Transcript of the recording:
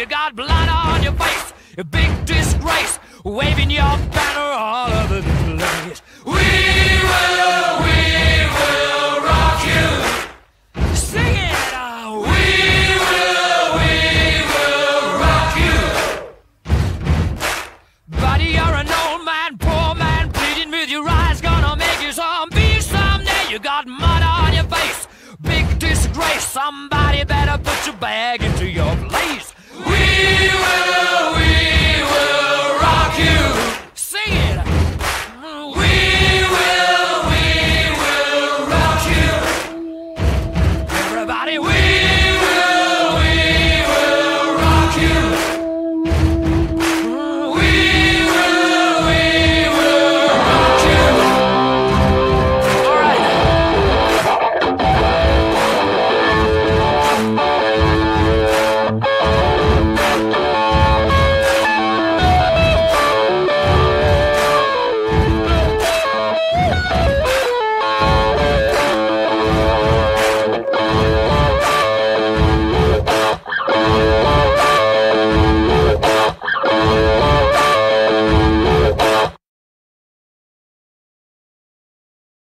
you got blood on your face, a big disgrace, waving your banner all over the place. We will rock you. Sing it out. We will rock you. Buddy, you're an old man, poor man, pleading with your eyes, gonna make you zombie someday. You got mud on your face, big disgrace. Somebody better put your bag into your place.